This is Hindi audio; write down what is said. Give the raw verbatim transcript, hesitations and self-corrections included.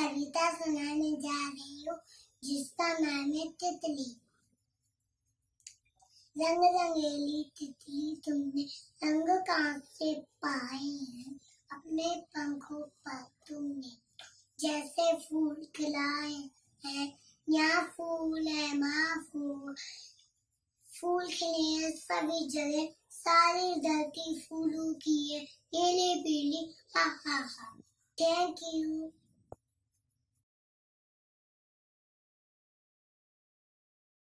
कविता सुनाने जा रही हूँ जिसका नाम है तितली। रंग रंगीली तितली तुमने रंग कहाँ से पाए हैं, अपने पंखों पर तुमने जैसे फूल खिलाए हैं। यहाँ फूल है माँ फूल, फूल खिले हैं सभी जगह, सारी धरती फूलों की है, नीली पीली हा हा हा। Thank you.